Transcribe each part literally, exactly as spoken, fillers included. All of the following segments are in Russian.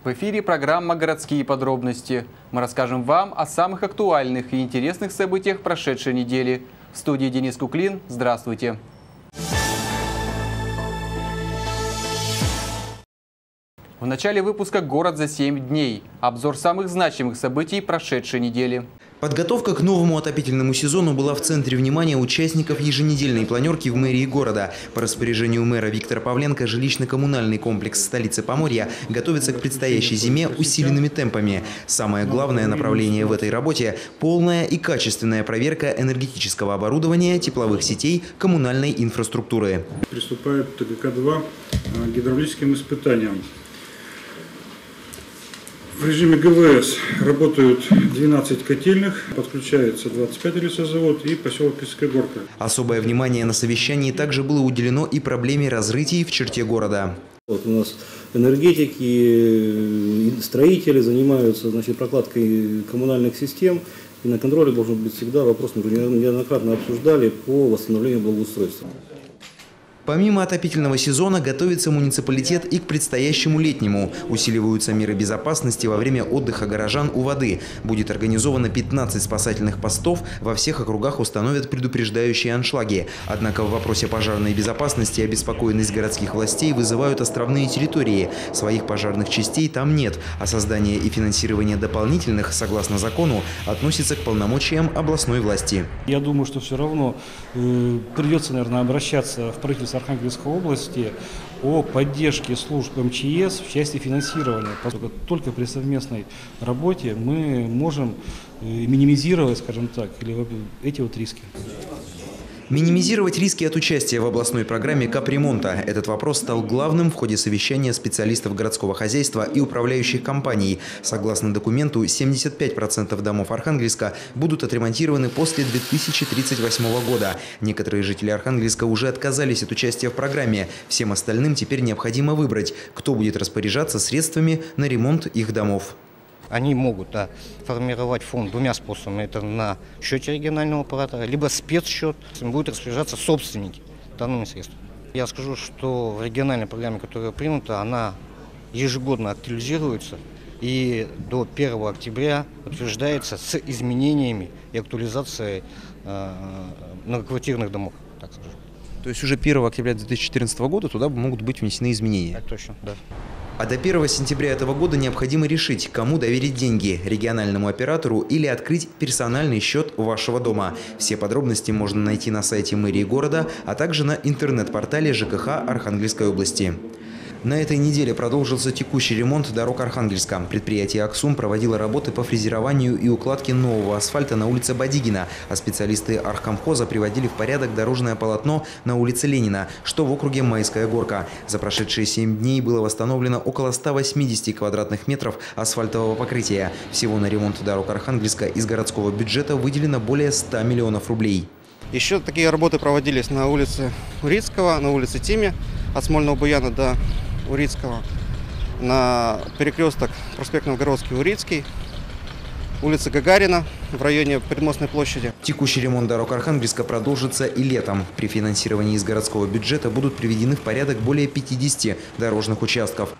В эфире программа «Городские подробности». Мы расскажем вам о самых актуальных и интересных событиях прошедшей недели. В студии Денис Куклин. Здравствуйте. В начале выпуска «Город за семь дней». Обзор самых значимых событий прошедшей недели. Подготовка к новому отопительному сезону была в центре внимания участников еженедельной планерки в мэрии города. По распоряжению мэра Виктора Павленко жилищно-коммунальный комплекс столицы Поморья готовится к предстоящей зиме усиленными темпами. Самое главное направление в этой работе – полная и качественная проверка энергетического оборудования, тепловых сетей, коммунальной инфраструктуры. Приступает ТГК-два к гидравлическим испытаниям. В режиме ГВС работают двенадцать котельных, подключается двадцать пять лесозавод и поселок Лесская Горка. Особое внимание на совещании также было уделено и проблеме разрытий в черте города. Вот у нас энергетики, строители занимаются, значит, прокладкой коммунальных систем. И на контроле должен быть всегда вопрос, мы уже неоднократно обсуждали, по восстановлению благоустройства. Помимо отопительного сезона готовится муниципалитет и к предстоящему летнему. Усиливаются меры безопасности во время отдыха горожан у воды. Будет организовано пятнадцать спасательных постов, во всех округах установят предупреждающие аншлаги. Однако в вопросе пожарной безопасности обеспокоенность городских властей вызывают островные территории. Своих пожарных частей там нет, а создание и финансирование дополнительных, согласно закону, относится к полномочиям областной власти. Я думаю, что все равно э, придется, наверное, обращаться в правительство Архангельской области о поддержке служб МЧС в части финансирования. Поскольку только при совместной работе мы можем минимизировать, скажем так, эти вот риски. Минимизировать риски от участия в областной программе капремонта. Этот вопрос стал главным в ходе совещания специалистов городского хозяйства и управляющих компаний. Согласно документу, семьдесят пять процентов домов Архангельска будут отремонтированы после две тысячи тридцать восьмого года. Некоторые жители Архангельска уже отказались от участия в программе. Всем остальным теперь необходимо выбрать, кто будет распоряжаться средствами на ремонт их домов. Они могут да, формировать фонд двумя способами. Это на счете регионального оператора, либо спецсчет. Будут распоряжаться собственники данными средствами. Я скажу, что в региональной программе, которая принята, она ежегодно актуализируется и до первого октября утверждается с изменениями и актуализацией э, многоквартирных домов. Так скажу. То есть уже первого октября две тысячи четырнадцатого года туда могут быть внесены изменения? Так точно, да. А до первого сентября этого года необходимо решить, кому доверить деньги – региональному оператору или открыть персональный счет вашего дома. Все подробности можно найти на сайте мэрии города, а также на интернет-портале ЖКХ Архангельской области. На этой неделе продолжился текущий ремонт дорог Архангельска. Предприятие «Аксум» проводило работы по фрезерованию и укладке нового асфальта на улице Бодигина, а специалисты Архкомхоза приводили в порядок дорожное полотно на улице Ленина, что в округе Майская Горка. За прошедшие семь дней было восстановлено около ста восьмидесяти квадратных метров асфальтового покрытия. Всего на ремонт дорог Архангельска из городского бюджета выделено более ста миллионов рублей. Еще такие работы проводились на улице Урицкого, на улице Тиме, от Смольного Буяна до Урицкого, на перекресток проспект Новгородский, Урицкий, улица Гагарина в районе Предмостной площади. Текущий ремонт дорог Архангельска продолжится и летом. При финансировании из городского бюджета будут приведены в порядок более пятидесяти дорожных участков.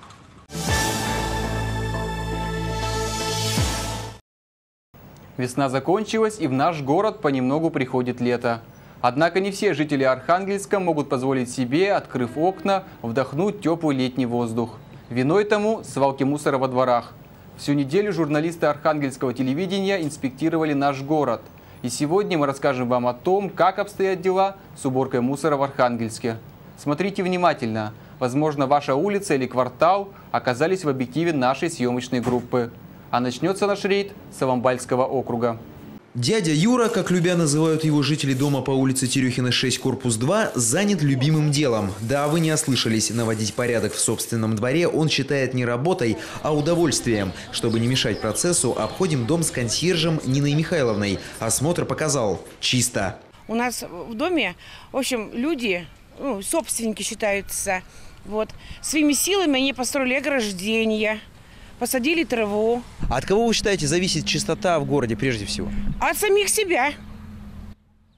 Весна закончилась, и в наш город понемногу приходит лето. Однако не все жители Архангельска могут позволить себе, открыв окна, вдохнуть теплый летний воздух. Виной тому свалки мусора во дворах. Всю неделю журналисты Архангельского телевидения инспектировали наш город. И сегодня мы расскажем вам о том, как обстоят дела с уборкой мусора в Архангельске. Смотрите внимательно. Возможно, ваша улица или квартал оказались в объективе нашей съемочной группы. А начнется наш рейд с Авамбальского округа. Дядя Юра, как любя называют его жители дома по улице Терехина шесть, корпус два, занят любимым делом. Да, вы не ослышались, наводить порядок в собственном дворе он считает не работой, а удовольствием. Чтобы не мешать процессу, обходим дом с консьержем Ниной Михайловной. Осмотр показал – чисто. У нас в доме, в общем, люди, ну, собственники считаются, вот, своими силами они построили ограждения, посадили траву. А от кого, вы считаете, зависит чистота в городе прежде всего? От самих себя.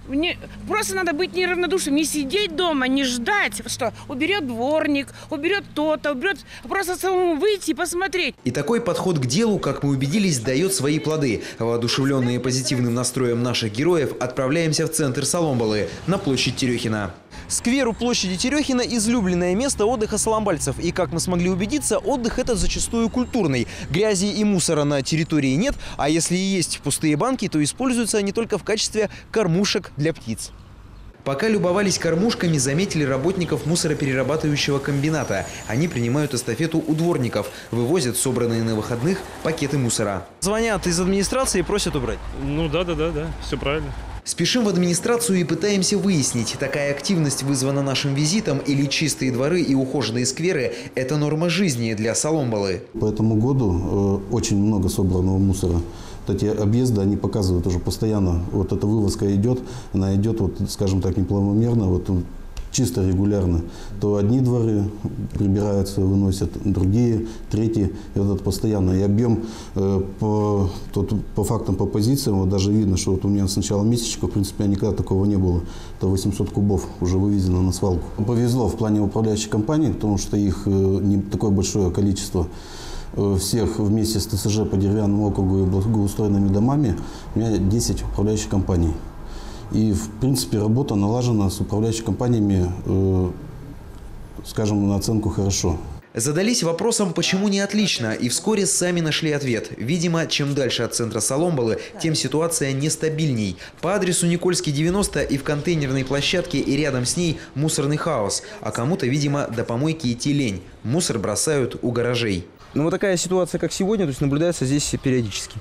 Не, просто надо быть неравнодушным, не сидеть дома, не ждать, что уберет дворник, уберет то-то, уберет, просто самому выйти и посмотреть. И такой подход к делу, как мы убедились, дает свои плоды. Воодушевленные позитивным настроем наших героев, отправляемся в центр Соломбалы, на площадь Терехина. Сквер у площади Терехина – излюбленное место отдыха соломбальцев. И, как мы смогли убедиться, отдых этот зачастую культурный. Грязи и мусора на территории нет, а если и есть пустые банки, то используются они только в качестве кормушек для птиц. Пока любовались кормушками, заметили работников мусороперерабатывающего комбината. Они принимают эстафету у дворников, вывозят собранные на выходных пакеты мусора. Звонят из администрации и просят убрать. Ну да, да, да, да, все правильно. Спешим в администрацию и пытаемся выяснить, такая активность вызвана нашим визитом или чистые дворы и ухоженные скверы – это норма жизни для Соломбалы. По этому году э, очень много собранного мусора. Вот эти объезды, они показывают уже постоянно, вот эта вывозка идет, она идет, вот, скажем так, непланомерно, вот, чисто регулярно. То одни дворы прибираются, выносят, другие, третьи. И вот это постоянно. И объем э, по, тут, по фактам, по позициям, вот даже видно, что вот у меня с начала месячка, в принципе, никогда такого не было. Это восемьсот кубов уже вывезено на свалку. Повезло в плане управляющей компании, потому что их э, не такое большое количество. Всех вместе с ТСЖ по деревянному округу и благоустроенными домами у меня десять управляющих компаний. И, в принципе, работа налажена с управляющими компаниями, э, скажем, на оценку хорошо. Задались вопросом, почему не отлично, и вскоре сами нашли ответ. Видимо, чем дальше от центра Соломбалы, тем ситуация нестабильней. По адресу Никольский, девяносто, и в контейнерной площадке, и рядом с ней мусорный хаос. А кому-то, видимо, до помойки идти лень. Мусор бросают у гаражей. Ну вот такая ситуация, как сегодня, то есть наблюдается здесь периодически.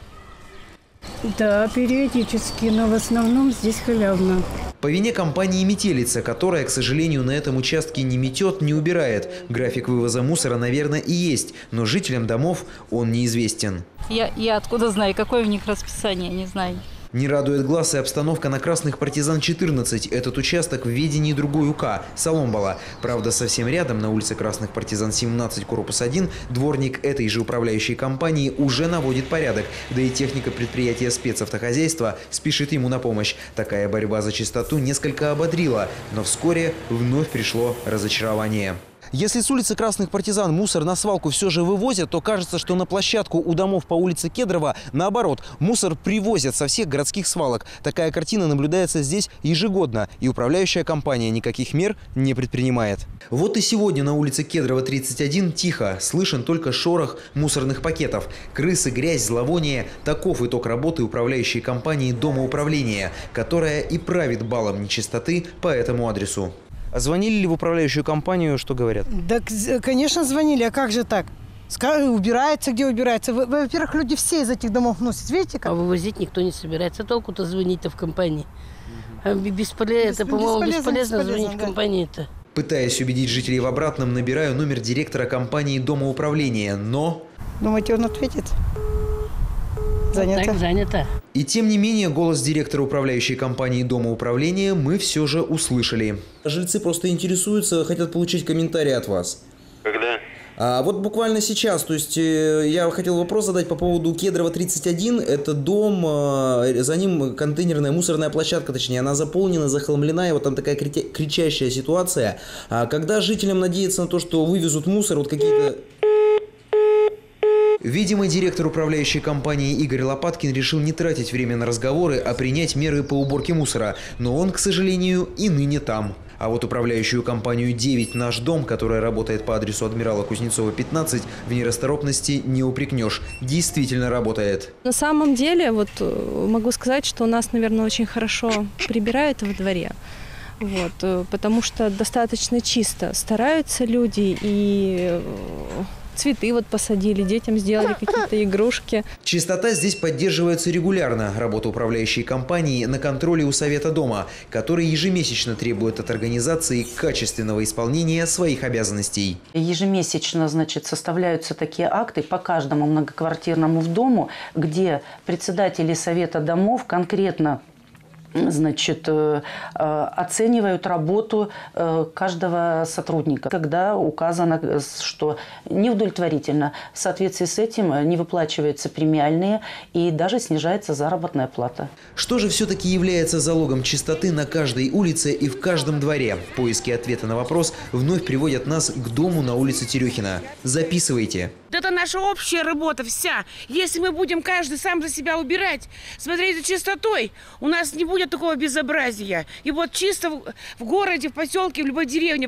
Да, периодически, но в основном здесь халявно. По вине компании «Метелица», которая, к сожалению, на этом участке не метет, не убирает. График вывоза мусора, наверное, и есть, но жителям домов он неизвестен. Я, я откуда знаю, какое у них расписание, не знаю. Не радует глаз и обстановка на Красных Партизан четырнадцать. Этот участок в ведении другой УК – Соломбала. Правда, совсем рядом, на улице Красных Партизан семнадцать, корпус один, дворник этой же управляющей компании уже наводит порядок. Да и техника предприятия спецавтохозяйства спешит ему на помощь. Такая борьба за чистоту несколько ободрила, но вскоре вновь пришло разочарование. Если с улицы Красных Партизан мусор на свалку все же вывозят, то кажется, что на площадку у домов по улице Кедрова, наоборот, мусор привозят со всех городских свалок. Такая картина наблюдается здесь ежегодно, и управляющая компания никаких мер не предпринимает. Вот и сегодня на улице Кедрова тридцать один тихо, слышен только шорох мусорных пакетов. Крысы, грязь, зловоние – таков итог работы управляющей компании Дома управления, которая и правит балом нечистоты по этому адресу. А звонили ли в управляющую компанию, что говорят? Да, конечно, звонили. А как же так? Убирается, где убирается. Во-первых, люди все из этих домов носят. Видите как? А вывозить никто не собирается. Толку-то звонить-то в компании. А бесполезно, это, по-моему, бесполезно, бесполезно звонить да. в компанию-то. Пытаясь убедить жителей в обратном, набираю номер директора компании Дома управления, но... Думаете, он ответит? Занято. Так, занято. И тем не менее, голос директора управляющей компании Дома управления мы все же услышали. Жильцы просто интересуются, хотят получить комментарий от вас. Когда? А вот буквально сейчас, то есть э, я хотел вопрос задать по поводу Кедрова тридцать один. Это дом, э, за ним контейнерная мусорная площадка, точнее, она заполнена, захламлена, и вот там такая крича- кричащая ситуация. А когда жителям надеяться на то, что вывезут мусор, вот какие-то... Видимо, директор управляющей компании Игорь Лопаткин решил не тратить время на разговоры, а принять меры по уборке мусора. Но он, к сожалению, и ныне там. А вот управляющую компанию девять «Наш дом», которая работает по адресу Адмирала Кузнецова, пятнадцать, в нерасторопности не упрекнешь. Действительно работает. На самом деле, вот могу сказать, что у нас, наверное, очень хорошо прибирают во дворе. Вот, потому что достаточно чисто стараются люди и... Цветы вот посадили, детям сделали какие-то игрушки. Чистота здесь поддерживается регулярно. Работа управляющей компании на контроле у Совета дома, который ежемесячно требует от организации качественного исполнения своих обязанностей. Ежемесячно, значит, составляются такие акты по каждому многоквартирному дому, где председатели Совета домов конкретно значит, оценивают работу каждого сотрудника. Когда указано, что неудовлетворительно, в соответствии с этим не выплачиваются премиальные и даже снижается заработная плата. Что же все-таки является залогом чистоты на каждой улице и в каждом дворе? Поиски ответа на вопрос вновь приводят нас к дому на улице Терехина. Записывайте. Это наша общая работа вся. Если мы будем каждый сам за себя убирать, смотреть за чистотой, у нас не будет такого безобразия. И вот чисто в, в городе, в поселке, в любой деревне.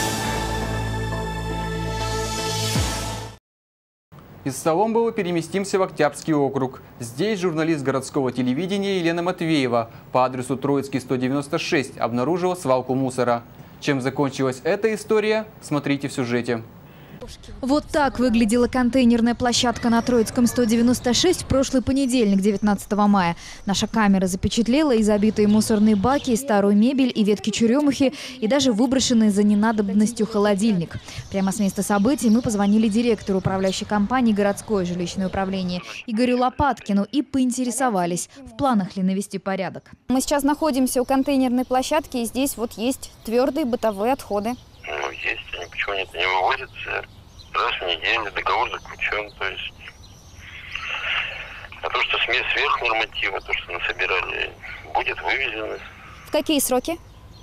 Из Соломбова переместимся в Октябрьский округ. Здесь журналист городского телевидения Елена Матвеева по адресу Троицкий сто девяносто шесть обнаружила свалку мусора. Чем закончилась эта история, смотрите в сюжете. Вот так выглядела контейнерная площадка на Троицком сто девяносто шесть в прошлый понедельник, девятнадцатого мая. Наша камера запечатлела и забитые мусорные баки, и старую мебель, и ветки черемухи, и даже выброшенный за ненадобностью холодильник. Прямо с места событий мы позвонили директору управляющей компании «Городское жилищное управление» Игорю Лопаткину и поинтересовались, в планах ли навести порядок. Мы сейчас находимся у контейнерной площадки, и здесь вот есть твердые бытовые отходы. Ну, есть, они почему нет, не вывозятся. Раз в неделю договор заключен, то есть. А то, что смесь сверх норматива, то, что насобирали, будет вывезено. В какие сроки?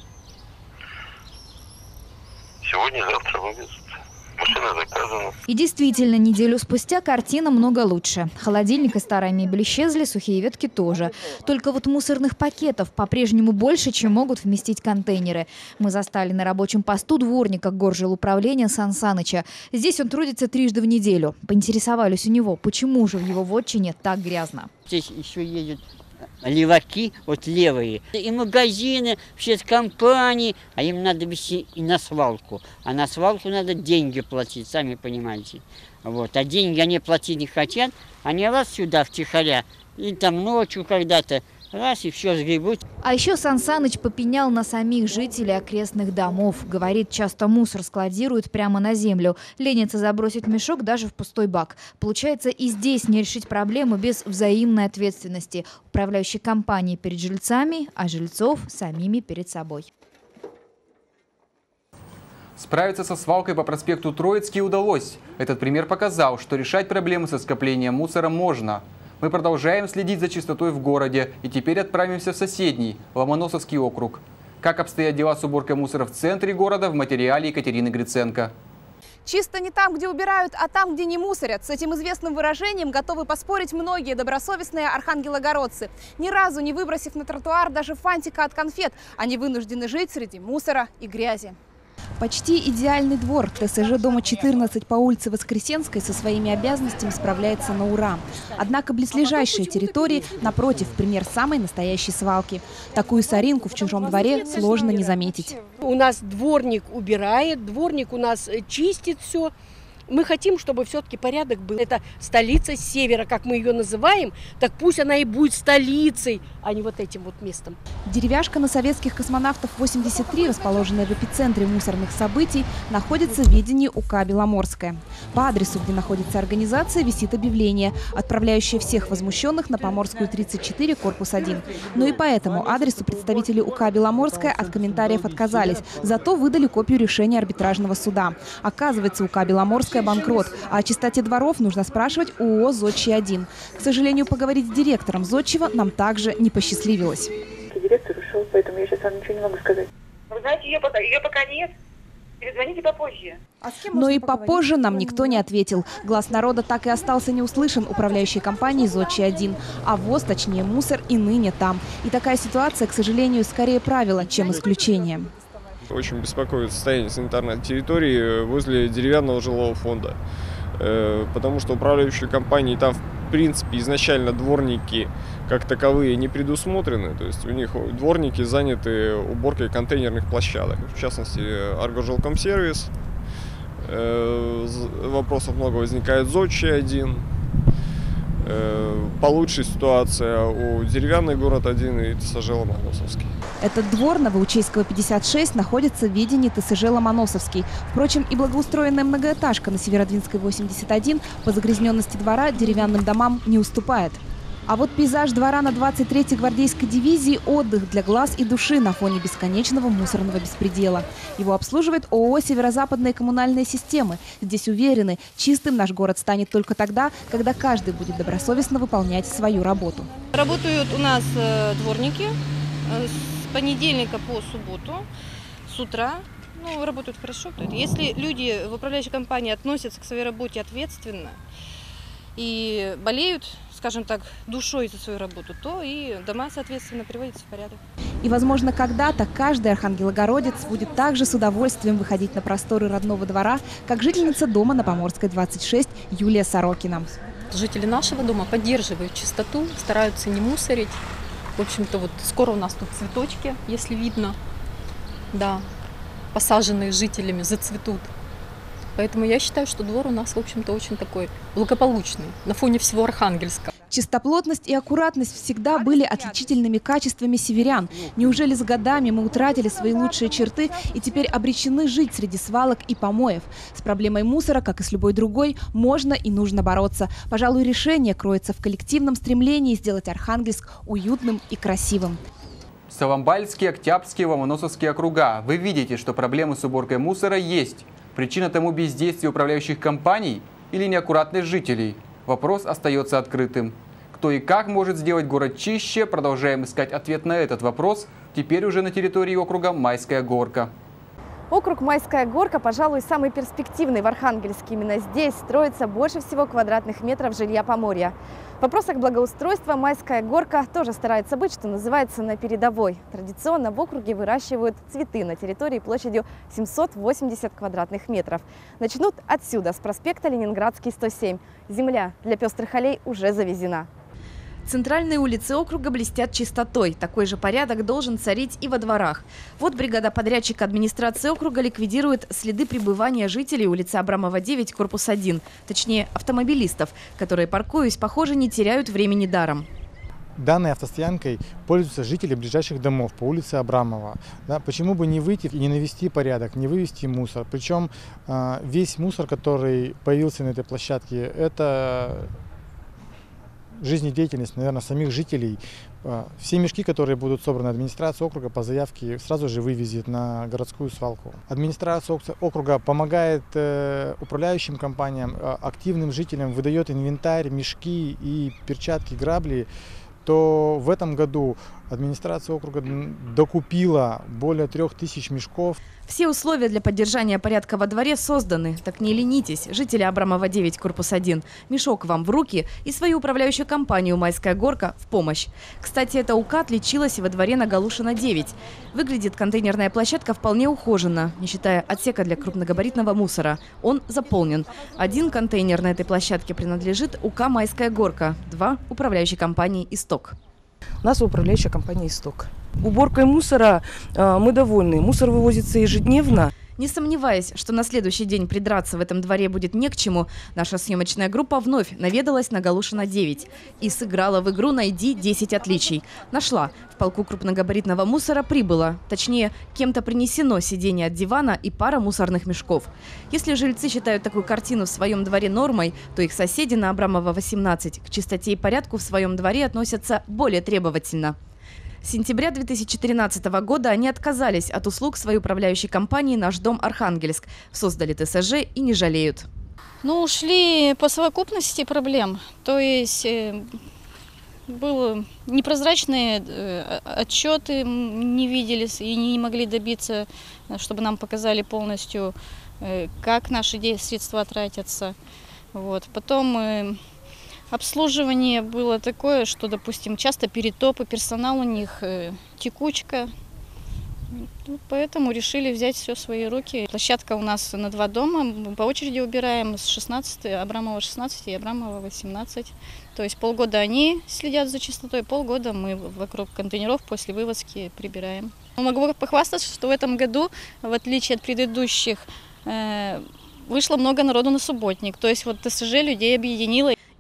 Сегодня-завтра вывезут. Машина заказана. И действительно, неделю спустя картина много лучше. Холодильник и старая мебель исчезли, сухие ветки тоже. Только вот мусорных пакетов по-прежнему больше, чем могут вместить контейнеры. Мы застали на рабочем посту дворника горжилуправления Сан Саныча. Здесь он трудится трижды в неделю. Поинтересовались у него, почему же в его вотчине так грязно. Здесь еще едут леваки, вот левые, и магазины, все компании, а им надо везти и на свалку. А на свалку надо деньги платить, сами понимаете. Вот. А деньги они платить не хотят, они раз сюда втихаря, и там ночью когда-то, раз и все сгребут. А еще Сан Саныч попенял на самих жителей окрестных домов. Говорит, часто мусор складируют прямо на землю. Ленится забросить мешок даже в пустой бак. Получается, и здесь не решить проблему без взаимной ответственности. Управляющей компании перед жильцами, а жильцов самими перед собой. Справиться со свалкой по проспекту Троицкий удалось. Этот пример показал, что решать проблемы со скоплением мусора можно. Мы продолжаем следить за чистотой в городе и теперь отправимся в соседний, Ломоносовский округ. Как обстоят дела с уборкой мусора в центре города, в материале Екатерины Гриценко. Чисто не там, где убирают, а там, где не мусорят. С этим известным выражением готовы поспорить многие добросовестные архангелогородцы. Ни разу не выбросив на тротуар даже фантика от конфет, они вынуждены жить среди мусора и грязи. Почти идеальный двор. ТСЖ дома четырнадцать по улице Воскресенской со своими обязанностями справляется на ура. Однако близлежащие территории, напротив, пример самой настоящей свалки. Такую соринку в чужом дворе сложно не заметить. У нас дворник убирает, дворник у нас чистит все. Мы хотим, чтобы все-таки порядок был. Это столица севера, как мы ее называем, так пусть она и будет столицей, а не вот этим вот местом. Деревяшка на советских космонавтов восемьдесят три, расположенная в эпицентре мусорных событий, находится в ведении УК «Беломорская». По адресу, где находится организация, висит объявление, отправляющее всех возмущенных на Поморскую тридцать четыре, корпус один. Но и по этому адресу представители УК «Беломорская» от комментариев отказались, зато выдали копию решения арбитражного суда. Оказывается, УК «Беломорская» банкрот, а о чистоте дворов нужно спрашивать у ООО «Зодчий один». К сожалению, поговорить с директором Зодчего нам также не посчастливилось. Директор ушел, поэтому я сейчас вам ничего не могу сказать. Вы знаете, ее пока, ее пока нет. Перезвоните попозже. А Но и попозже нам никто не ответил. Глаз народа так и остался не услышан управляющей компанией «Зодчий один». А ВОЗ, точнее мусор, и ныне там. И такая ситуация, к сожалению, скорее правило, чем исключение. Очень беспокоит состояние санитарной территории возле деревянного жилого фонда. Потому что управляющие компании там, в принципе, изначально дворники как таковые не предусмотрены. То есть у них дворники заняты уборкой контейнерных площадок. В частности, Аргожилкомсервис. Вопросов много возникает «Зодчий один». Получше ситуация у деревянный город один и ТСЖ Ломоносовский. Этот двор Новоучейского пятьдесят шесть находится в ведении ТСЖ Ломоносовский. Впрочем, и благоустроенная многоэтажка на Северодвинской восемьдесят один по загрязненности двора деревянным домам не уступает. А вот пейзаж двора на двадцать третьей гвардейской дивизии – отдых для глаз и души на фоне бесконечного мусорного беспредела. Его обслуживает ООО «Северо-западные коммунальные системы». Здесь уверены, чистым наш город станет только тогда, когда каждый будет добросовестно выполнять свою работу. Работают у нас дворники с понедельника по субботу с утра. Ну, работают хорошо. Если люди в управляющей компании относятся к своей работе ответственно и болеют, скажем так, душой за свою работу, то и дома, соответственно, приводятся в порядок. И, возможно, когда-то каждый архангелогородец будет также с удовольствием выходить на просторы родного двора, как жительница дома на Поморской, двадцать шесть, Юлия Сорокина. Жители нашего дома поддерживают чистоту, стараются не мусорить. В общем-то, вот скоро у нас тут цветочки, если видно, да, посаженные жителями, зацветут. Поэтому я считаю, что двор у нас, в общем-то, очень такой благополучный на фоне всего Архангельска. Чистоплотность и аккуратность всегда были отличительными качествами северян. Неужели с годами мы утратили свои лучшие черты и теперь обречены жить среди свалок и помоев? С проблемой мусора, как и с любой другой, можно и нужно бороться. Пожалуй, решение кроется в коллективном стремлении сделать Архангельск уютным и красивым. Соломбальские, Октябрьские, Ломоносовские округа. Вы видите, что проблемы с уборкой мусора есть. Причина тому бездействие управляющих компаний или неаккуратность жителей? Вопрос остается открытым. Кто и как может сделать город чище, продолжаем искать ответ на этот вопрос, теперь уже на территории округа Майская Горка. Округ Майская Горка, пожалуй, самый перспективный в Архангельске. Именно здесь строится больше всего квадратных метров жилья Поморья. В вопросах благоустройства Майская Горка тоже старается быть, что называется, на передовой. Традиционно в округе выращивают цветы на территории площадью семьсот восемьдесят квадратных метров. Начнут отсюда, с проспекта Ленинградский, сто семь. Земля для пестрых аллей уже завезена. Центральные улицы округа блестят чистотой. Такой же порядок должен царить и во дворах. Вот бригада подрядчика администрации округа ликвидирует следы пребывания жителей улицы Абрамова, девять, корпус один. Точнее, автомобилистов, которые, паркуясь, похоже, не теряют времени даром. Данной автостоянкой пользуются жители ближайших домов по улице Абрамова. Да, почему бы не выйти и не навести порядок, не вывести мусор? Причем э, весь мусор, который появился на этой площадке, это жизнедеятельность, наверное, самих жителей. Все мешки, которые будут собраны администрацией округа по заявке, сразу же вывезет на городскую свалку. Администрация округа помогает управляющим компаниям, активным жителям, выдает инвентарь, мешки и перчатки, грабли. То в этом году администрация округа докупила более трех тысяч мешков. Все условия для поддержания порядка во дворе созданы. Так не ленитесь, жители Абрамова, девять, корпус один. Мешок вам в руки и свою управляющую компанию «Майская Горка» в помощь. Кстати, эта УК отличилась и во дворе на Галушина, девять. Выглядит контейнерная площадка вполне ухоженно, не считая отсека для крупногабаритного мусора. Он заполнен. Один контейнер на этой площадке принадлежит УК «Майская Горка», два – управляющей компании «Исток». У нас управляющая компания «Исток». Уборкой мусора э, мы довольны. Мусор вывозится ежедневно. Не сомневаясь, что на следующий день придраться в этом дворе будет не к чему, наша съемочная группа вновь наведалась на Галушина, девять и сыграла в игру «Найди десять отличий». Нашла. В полку крупногабаритного мусора прибыло. Точнее, кем-то принесено сиденье от дивана и пара мусорных мешков. Если жильцы считают такую картину в своем дворе нормой, то их соседи на Абрамова, восемнадцать, к чистоте и порядку в своем дворе относятся более требовательно. С сентября две тысячи тринадцатого года они отказались от услуг своей управляющей компании «Наш дом Архангельск». Создали ТСЖ и не жалеют. Ну, ушли по совокупности проблем. То есть э, были непрозрачные э, отчеты, не виделись и не могли добиться, чтобы нам показали полностью, э, как наши средства тратятся. Вот. Потом... Э, Обслуживание было такое, что, допустим, часто перетопы, персонал у них э, текучка. Поэтому решили взять все в свои руки. Площадка у нас на два дома. Мы по очереди убираем с шестнадцатой, Абрамова шестнадцать и Абрамова восемнадцать. То есть полгода они следят за чистотой, полгода мы вокруг контейнеров после вывозки прибираем. Могу похвастаться, что в этом году, в отличие от предыдущих, э, вышло много народу на субботник. То есть вот ТСЖ людей объединило.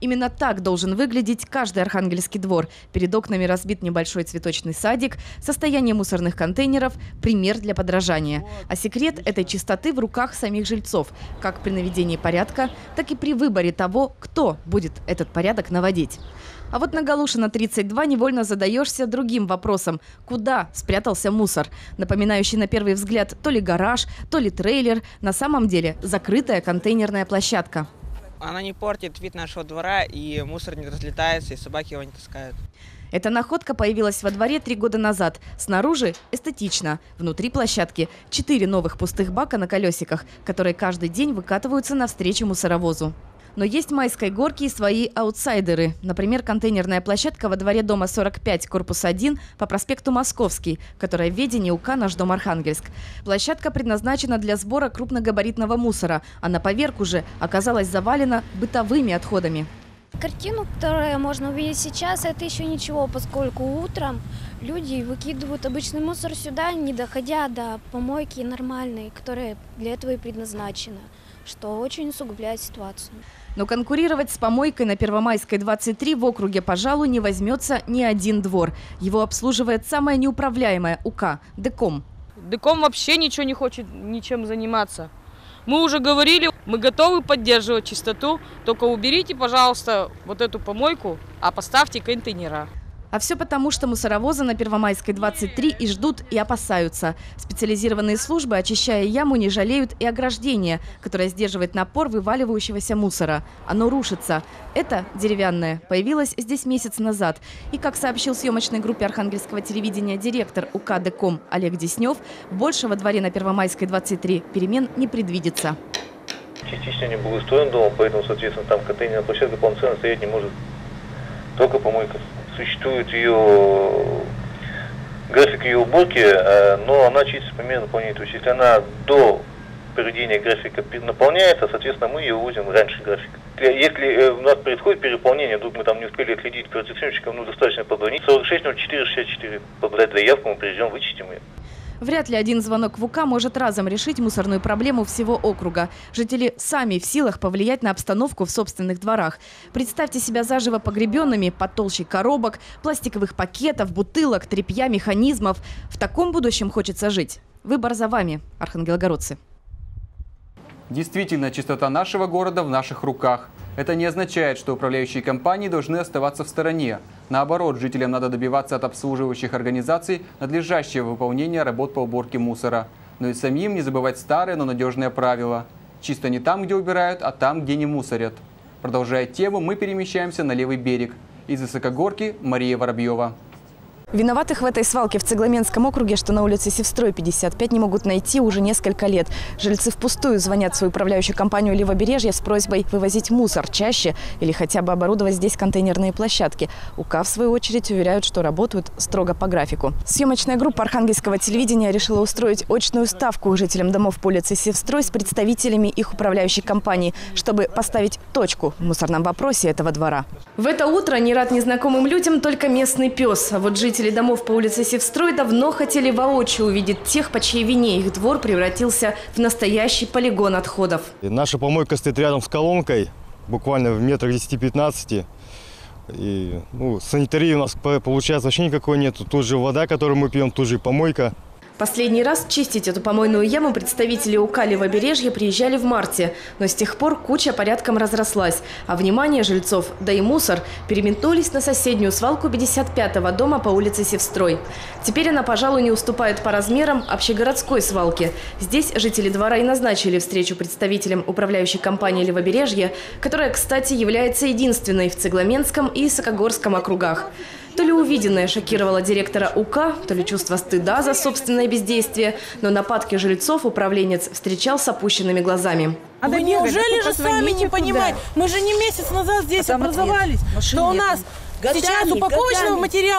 Именно так должен выглядеть каждый архангельский двор. Перед окнами разбит небольшой цветочный садик, состояние мусорных контейнеров – пример для подражания. А секрет этой чистоты в руках самих жильцов, как при наведении порядка, так и при выборе того, кто будет этот порядок наводить. А вот на Галушина тридцать два невольно задаешься другим вопросом – куда спрятался мусор? Напоминающий на первый взгляд то ли гараж, то ли трейлер, на самом деле закрытая контейнерная площадка. Она не портит вид нашего двора, и мусор не разлетается, и собаки его не таскают. Эта находка появилась во дворе три года назад. Снаружи эстетично. Внутри площадки четыре новых пустых бака на колесиках, которые каждый день выкатываются навстречу мусоровозу. Но есть в Майской горке и свои аутсайдеры. Например, контейнерная площадка во дворе дома сорок пять, корпус один по проспекту Московский, которая в ведении УК «Наш дом Архангельск». Площадка предназначена для сбора крупногабаритного мусора, а на поверку же оказалась завалена бытовыми отходами. Картину, которую можно увидеть сейчас, это еще ничего, поскольку утром люди выкидывают обычный мусор сюда, не доходя до помойки нормальной, которая для этого и предназначена, что очень усугубляет ситуацию. Но конкурировать с помойкой на Первомайской двадцать три в округе, пожалуй, не возьмется ни один двор. Его обслуживает самая неуправляемая УК – ДЭКом. ДЭКом вообще ничего не хочет ничем заниматься. Мы уже говорили, мы готовы поддерживать чистоту, только уберите, пожалуйста, вот эту помойку, а поставьте контейнера. А все потому, что мусоровозы на Первомайской двадцать три и ждут, и опасаются. Специализированные службы, очищая яму, не жалеют и ограждения, которое сдерживает напор вываливающегося мусора. Оно рушится. Это деревянное появилось здесь месяц назад. И, как сообщил съемочной группе архангельского телевидения директор УК ДЭКом Олег Деснев, больше во дворе на Первомайской двадцать три перемен не предвидится. Частично не был устроен дом, поэтому, соответственно, там контейнерная площадка полноценно стоять не может. Только помойка. Существует ее график ее уборки, но она чисто по мере наполнения. То есть, если она до проведения графика наполняется, соответственно, мы ее увозим раньше графика. Если у нас происходит переполнение, вдруг мы там не успели отследить по рецепционщикам, ну, достаточно позвонить. сорок шесть ноль четыре шестьдесят четыре. Подать заявку, мы придем, вычистим ее. Вряд ли один звонок в УК может разом решить мусорную проблему всего округа. Жители сами в силах повлиять на обстановку в собственных дворах. Представьте себя заживо погребенными под толщей коробок, пластиковых пакетов, бутылок, тряпья, механизмов. В таком будущем хочется жить. Выбор за вами, архангелогородцы. Действительно, чистота нашего города в наших руках. Это не означает, что управляющие компании должны оставаться в стороне. Наоборот, жителям надо добиваться от обслуживающих организаций надлежащего выполнения работ по уборке мусора. Но и самим не забывать старое, но надежное правило. Чисто не там, где убирают, а там, где не мусорят. Продолжая тему, мы перемещаемся на левый берег. Из Высокогорки Мария Воробьева. Виноватых в этой свалке в Цегломенском округе, что на улице Севстрой пятьдесят пять, не могут найти уже несколько лет. Жильцы впустую звонят в свою управляющую компанию «Левобережье» с просьбой вывозить мусор чаще или хотя бы оборудовать здесь контейнерные площадки. УК, в свою очередь, уверяют, что работают строго по графику. Съемочная группа архангельского телевидения решила устроить очную ставку жителям домов по улице Севстрой с представителями их управляющей компании, чтобы поставить точку в мусорном вопросе этого двора. В это утро не рад незнакомым людям только местный пес. А вот жители домов по улице Севстрой давно хотели воочию увидеть тех, по чьей вине их двор превратился в настоящий полигон отходов. Наша помойка стоит рядом с колонкой, буквально в метрах десяти-пятнадцати. И, ну, санитарии у нас получается вообще никакой нет. Тут же вода, которую мы пьем, тут же помойка. Последний раз чистить эту помойную яму представители УК «Левобережье» приезжали в марте. Но с тех пор куча порядком разрослась. А внимание жильцов, да и мусор, переметнулись на соседнюю свалку пятьдесят пятого дома по улице Севстрой. Теперь она, пожалуй, не уступает по размерам общегородской свалке. Здесь жители двора и назначили встречу представителям управляющей компании «Левобережье», которая, кстати, является единственной в Цегломенском и Высокогорском округах. То ли увиденное шокировало директора УК, то ли чувство стыда за собственное бездействие, но нападки жильцов управленец встречал с опущенными глазами. А да неужели же сами не понимаете? Мы же не месяц назад здесь образовались, что у нас сейчас упаковочного материала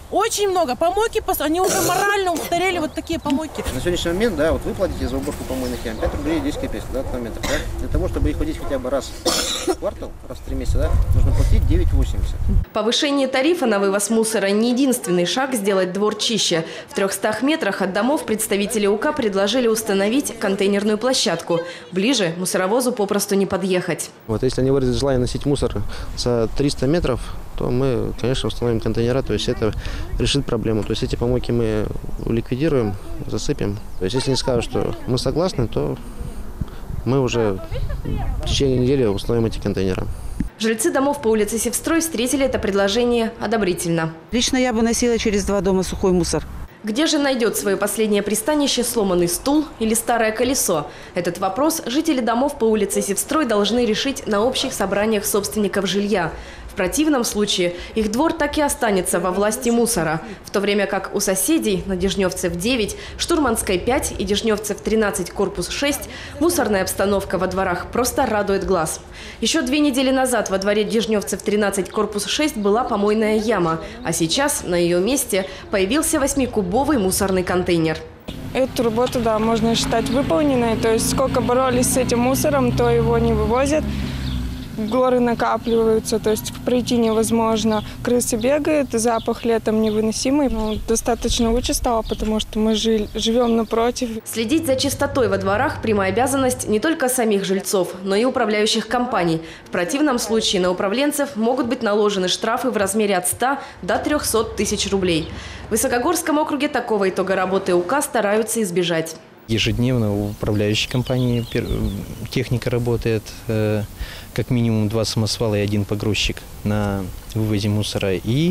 Очень много. Помойки, они уже морально устарели, вот такие помойки. На сегодняшний момент, да, вот вы платите за уборку помойных ям пять рублей десять копеек, да, на метр, да? Для того, чтобы их водить хотя бы раз в квартал, раз в три месяца, да, нужно платить девять восемьдесят. Повышение тарифа на вывоз мусора не единственный шаг сделать двор чище. В трехстах метрах от домов представители УК предложили установить контейнерную площадку. Ближе мусоровозу попросту не подъехать. Вот если они выразят желание носить мусор за триста метров, то мы, конечно, установим контейнера, то есть это решит проблему. То есть эти помойки мы ликвидируем, засыпем. То есть если они скажут, что мы согласны, то мы уже в течение недели установим эти контейнеры. Жильцы домов по улице Севстрой встретили это предложение одобрительно. Лично я бы носила через два дома сухой мусор. Где же найдет свое последнее пристанище сломанный стул или старое колесо? Этот вопрос жители домов по улице Севстрой должны решить на общих собраниях собственников жилья. В противном случае их двор так и останется во власти мусора, в то время как у соседей на Дежневцев девять, Штурманской пять и Дежневцев тринадцать, корпус шесть мусорная обстановка во дворах просто радует глаз. Еще две недели назад во дворе Дежневцев тринадцать, корпус шесть была помойная яма, а сейчас на ее месте появился восьмикубовый мусорный контейнер. Эту работу, да, можно считать выполненной. То есть сколько боролись с этим мусором, то его не вывозят. Горы накапливаются, то есть пройти невозможно. Крысы бегают, запах летом невыносимый. Ну, достаточно лучше стало, потому что мы жили, живем напротив. Следить за чистотой во дворах – прямая обязанность не только самих жильцов, но и управляющих компаний. В противном случае на управленцев могут быть наложены штрафы в размере от ста до трёхсот тысяч рублей. В Высокогорском округе такого итога работы УК стараются избежать. Ежедневно у управляющей компании техника работает, как минимум два самосвала и один погрузчик на вывозе мусора. И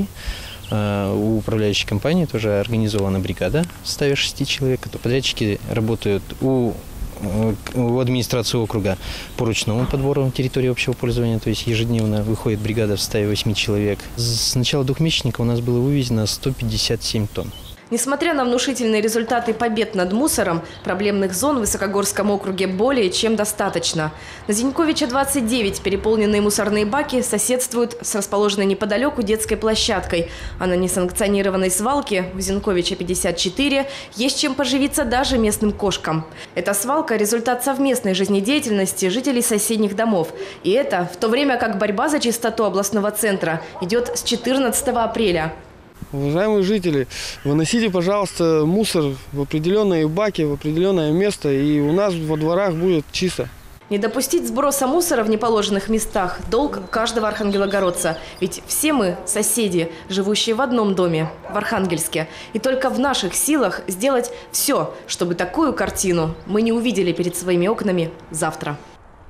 у управляющей компании тоже организована бригада в составе шести человек. Подрядчики работают у, у администрации округа по ручному подбору территории общего пользования. То есть ежедневно выходит бригада в составе восьми человек. С начала двухмесячника у нас было вывезено сто пятьдесят семь тонн. Несмотря на внушительные результаты побед над мусором, проблемных зон в Высокогорском округе более чем достаточно. На Зиньковича двадцать девять переполненные мусорные баки соседствуют с расположенной неподалеку детской площадкой. А на несанкционированной свалке в Зиньковича пятьдесят четыре есть чем поживиться даже местным кошкам. Эта свалка – результат совместной жизнедеятельности жителей соседних домов. И это в то время как борьба за чистоту областного центра идет с четырнадцатого апреля. Уважаемые жители, выносите, пожалуйста, мусор в определенные баки, в определенное место, и у нас во дворах будет чисто. Не допустить сброса мусора в неположенных местах – долг каждого архангелогородца. Ведь все мы – соседи, живущие в одном доме, в Архангельске. И только в наших силах сделать все, чтобы такую картину мы не увидели перед своими окнами завтра.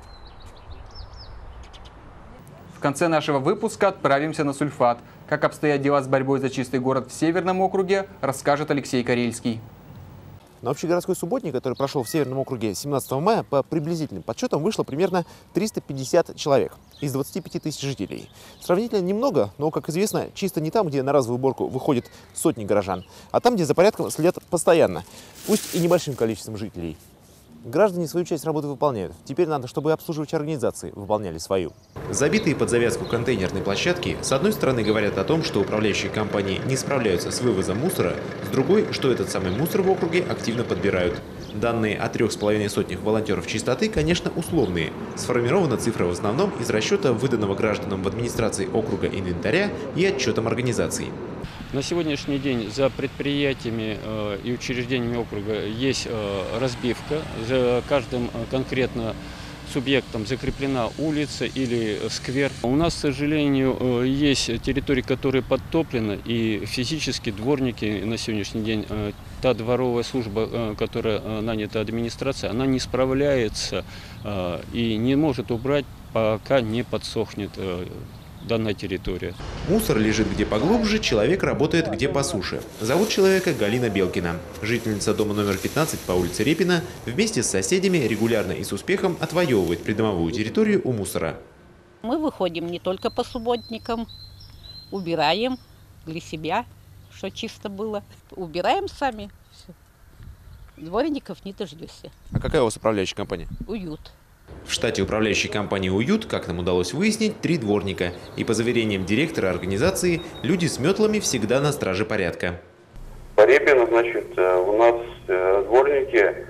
В конце нашего выпуска отправимся на Сульфат. Как обстоят дела с борьбой за чистый город в Северном округе, расскажет Алексей Карельский. На общегородской субботник, который прошел в Северном округе семнадцатого мая, по приблизительным подсчетам вышло примерно триста пятьдесят человек из двадцати пяти тысяч жителей. Сравнительно немного, но, как известно, чисто не там, где на разовую уборку выходят сотни горожан, а там, где за порядком следят постоянно, пусть и небольшим количеством жителей. Граждане свою часть работы выполняют. Теперь надо, чтобы обслуживающие организации выполняли свою. Забитые под завязку контейнерные площадки с одной стороны говорят о том, что управляющие компании не справляются с вывозом мусора, с другой, что этот самый мусор в округе активно подбирают. Данные о трех с половиной сотнях волонтеров чистоты, конечно, условные. Сформирована цифра в основном из расчета выданного гражданам в администрации округа инвентаря и отчетом организаций. На сегодняшний день за предприятиями э, и учреждениями округа есть э, разбивка. За каждым конкретно субъектом закреплена улица или сквер. У нас, к сожалению, э, есть территории, которые подтоплены, и физически дворники на сегодняшний день, э, та дворовая служба, э, которая э, нанята администрацией, она не справляется э, и не может убрать, пока не подсохнет э, данная территория. Мусор лежит где поглубже, человек работает где по суше. Зовут человека Галина Белкина. Жительница дома номер пятнадцать по улице Репина вместе с соседями регулярно и с успехом отвоевывает придомовую территорию у мусора. Мы выходим не только по субботникам, убираем для себя, что чисто было. Убираем сами. Все. Дворников не дождешься. А какая у вас управляющая компания? Уют. В штате управляющей компании «Уют», как нам удалось выяснить, три дворника. И по заверениям директора организации, люди с метлами всегда на страже порядка. По Репину, значит, у нас дворники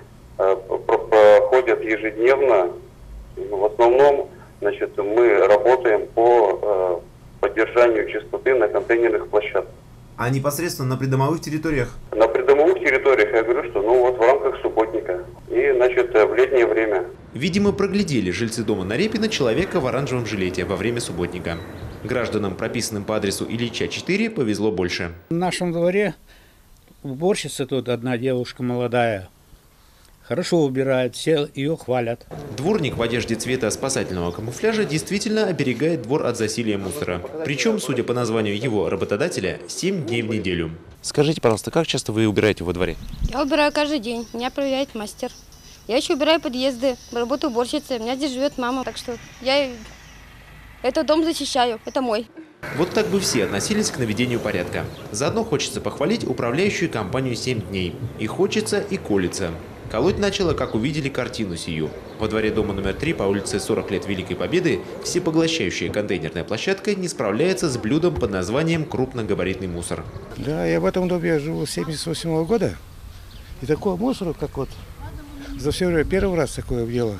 проходят ежедневно. В основном, значит, мы работаем по поддержанию чистоты на контейнерных площадках. А непосредственно на придомовых территориях? На придомовых территориях я говорю, что ну вот в рамках субботника и, значит, в летнее время. Видимо, проглядели жильцы дома на Репина человека в оранжевом жилете во время субботника. Гражданам, прописанным по адресу Ильича четыре, повезло больше. В нашем дворе уборщица тут одна девушка молодая. Хорошо убирает, все ее хвалят. Дворник в одежде цвета спасательного камуфляжа действительно оберегает двор от засилия мусора. Причем, судя по названию его работодателя, семь дней в неделю. Скажите, пожалуйста, как часто вы убираете во дворе? Я убираю каждый день, меня проверяет мастер. Я еще убираю подъезды, работаю уборщицей, у меня здесь живет мама, так что я этот дом защищаю, это мой. Вот так бы все относились к наведению порядка. Заодно хочется похвалить управляющую компанию «семь дней». И хочется, и колется. Колоть начало, как увидели картину сию. Во дворе дома номер три по улице сорок лет Великой Победы всепоглощающая контейнерная площадка не справляется с блюдом под названием крупногабаритный мусор. Да, я в этом доме живу с семьдесят восьмого года. И такого мусора, как вот за все время первый раз такое дело.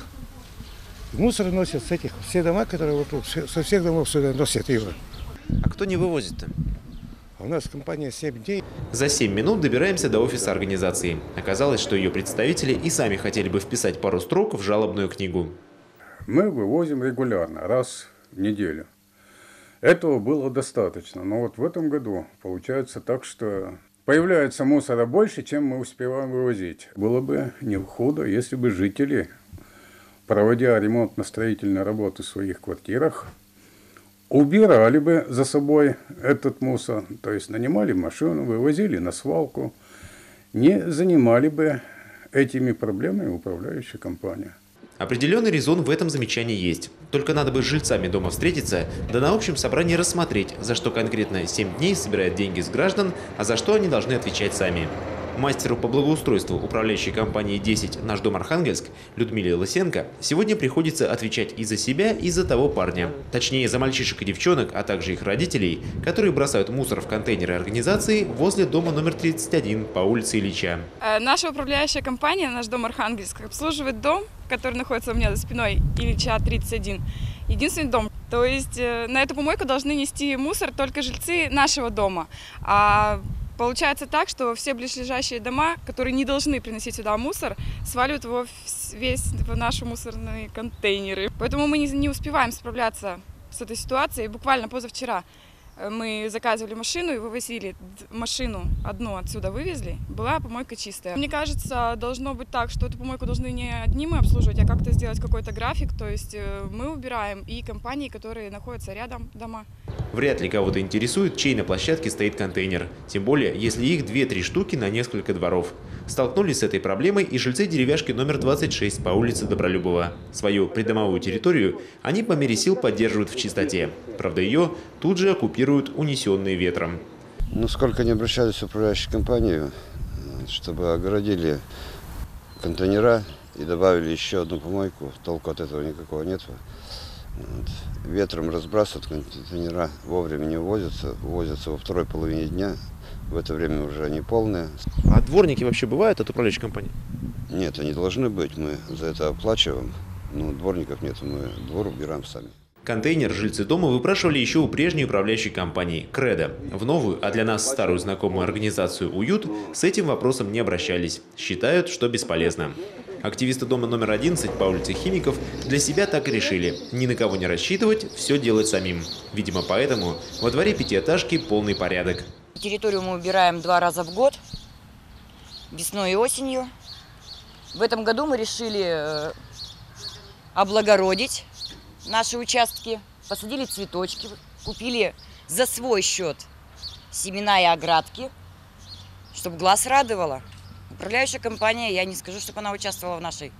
Мусор носят с этих, все дома, которые вокруг, со всех домов сюда носят его. А кто не вывозит-то? У нас компания семь дней. За семь минут добираемся до офиса организации. Оказалось, что ее представители и сами хотели бы вписать пару строк в жалобную книгу. Мы вывозим регулярно, раз в неделю. Этого было достаточно. Но вот в этом году получается так, что появляется мусора больше, чем мы успеваем вывозить. Было бы не худо, если бы жители, проводя ремонтно-строительные работы в своих квартирах, убирали бы за собой этот мусор, то есть нанимали машину, вывозили на свалку, не занимали бы этими проблемами управляющая компания. Определенный резон в этом замечании есть. Только надо бы с жильцами дома встретиться, да на общем собрании рассмотреть, за что конкретно семь дней собирают деньги с граждан, а за что они должны отвечать сами. Мастеру по благоустройству управляющей компании десять «Наш дом Архангельск» Людмиле Лысенко сегодня приходится отвечать и за себя, и за того парня. Точнее, за мальчишек и девчонок, а также их родителей, которые бросают мусор в контейнеры организации возле дома номер тридцать один по улице Ильича. Наша управляющая компания «Наш дом Архангельск» обслуживает дом, который находится у меня за спиной, Ильича тридцать один. Единственный дом. То есть на эту помойку должны нести мусор только жильцы нашего дома. А получается так, что все близлежащие дома, которые не должны приносить сюда мусор, сваливают его весь в наши мусорные контейнеры. Поэтому мы не успеваем справляться с этой ситуацией. Буквально позавчера мы заказывали машину и вывозили машину одну отсюда вывезли. Была помойка чистая. Мне кажется, должно быть так, что эту помойку должны не одни мы обслуживать, а как-то сделать какой-то график. То есть мы убираем и компании, которые находятся рядом дома. Вряд ли кого-то интересует, чей на площадке стоит контейнер. Тем более, если их две-три штуки на несколько дворов. Столкнулись с этой проблемой и жильцы деревяшки номер двадцать шесть по улице Добролюбова. Свою придомовую территорию они по мере сил поддерживают в чистоте. Правда, ее тут же оккупируют унесенные ветром. Ну, сколько не обращались в управляющую компанию, чтобы огородили контейнера и добавили еще одну помойку, толку от этого никакого нет. Вот. Ветром разбрасывают контейнера, вовремя не увозятся, увозятся во второй половине дня. В это время уже они полные. А дворники вообще бывают от управляющей компании? Нет, они должны быть. Мы за это оплачиваем. Но дворников нет, мы двор убираем сами. Контейнер жильцы дома выпрашивали еще у прежней управляющей компании «Кредо». В новую, а для нас старую знакомую организацию «Уют» с этим вопросом не обращались. Считают, что бесполезно. Активисты дома номер одиннадцать по улице Химиков для себя так и решили. Ни на кого не рассчитывать, все делать самим. Видимо, поэтому во дворе пятиэтажки полный порядок. Территорию мы убираем два раза в год, весной и осенью. В этом году мы решили облагородить наши участки, посадили цветочки, купили за свой счет семена и оградки, чтобы глаз радовало. Управляющая компания, я не скажу, чтобы она участвовала в, нашей,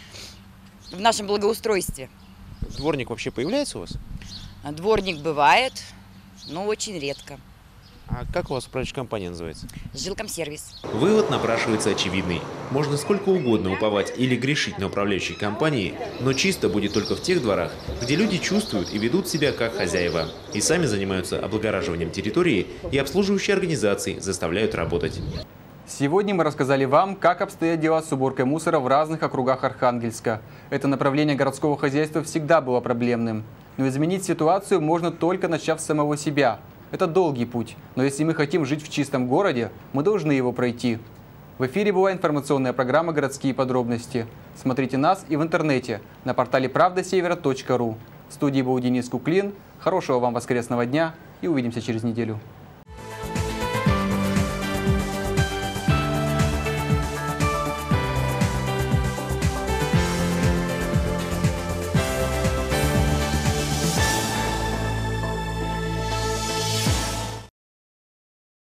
в нашем благоустройстве. Дворник вообще появляется у вас? Дворник бывает, но очень редко. А как у вас управляющая компания называется? Жилкомсервис. Вывод напрашивается очевидный. Можно сколько угодно уповать или грешить на управляющие компании, но чисто будет только в тех дворах, где люди чувствуют и ведут себя как хозяева. И сами занимаются облагораживанием территории, и обслуживающие организации заставляют работать. Сегодня мы рассказали вам, как обстоят дела с уборкой мусора в разных округах Архангельска. Это направление городского хозяйства всегда было проблемным. Но изменить ситуацию можно только начав с самого себя. Это долгий путь, но если мы хотим жить в чистом городе, мы должны его пройти. В эфире была информационная программа «Городские подробности». Смотрите нас и в интернете на портале правда севера точка ру. В студии был Денис Куклин. Хорошего вам воскресного дня и увидимся через неделю.